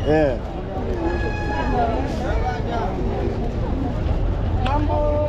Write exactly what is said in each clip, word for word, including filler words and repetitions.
Eh. Mambo.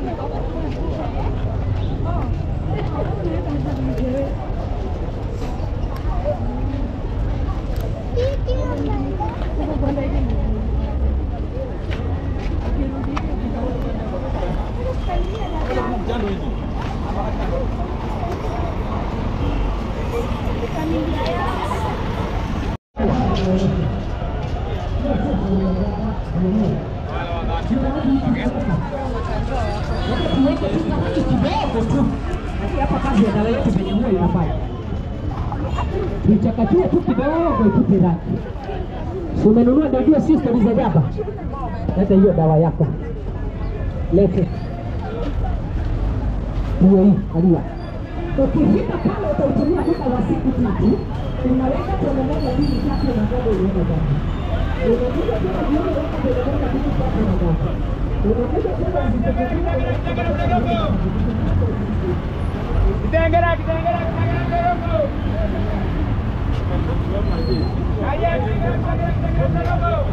Tuchakachue tu kidogo itupe zake. Si umenunua ndio sister za jaba. Leta hiyo dawa yako. Lete. Hiyo hii, alia. Ukifika pale utautumia muda wa siku tatu. Unaweka tone moja mbili tatu na bado unaenda ndani. Unakuja tena jioni unaweka tone moja mbili tatu na bado. Unakuja tena zitakapokuwa unaweka Kitengera, kitengera, kitengera, kitengera. Ayo, kitengera, kitengera.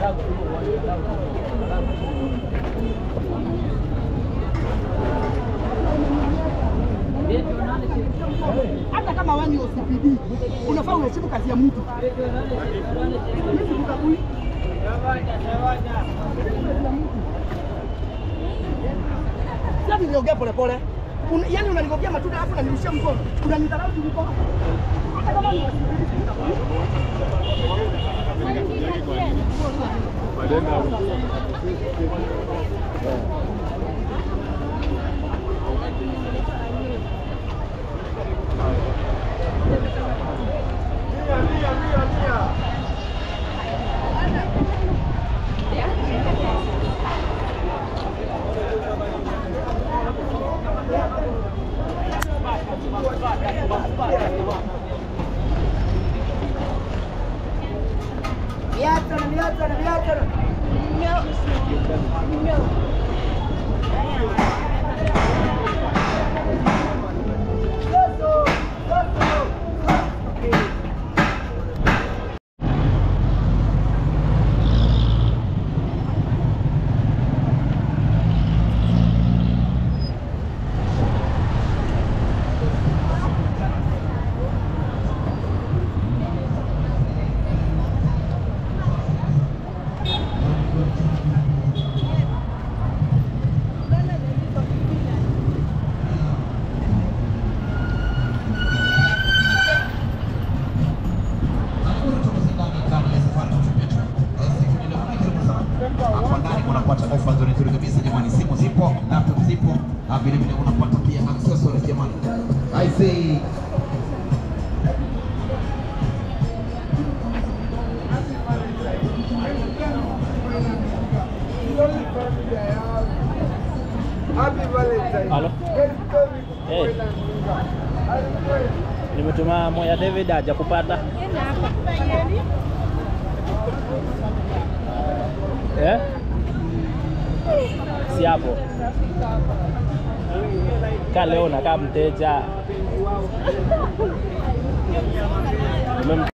Hata kama wewe ni O C P D, unafaa uheshimu kazi ya mtu. Sasa niongea pole pole. Yaani unanigongea matunda hapo na nirushia mkono. Unanidharau kuliko. Hata kama ni O C Viatano, viatano, viatano. No. No. I say Happy Valentine. Halo. Hey. Nimetuma moya David aja kupata. Eh? Si hapo. Ka leo nakaa mteja. Nimem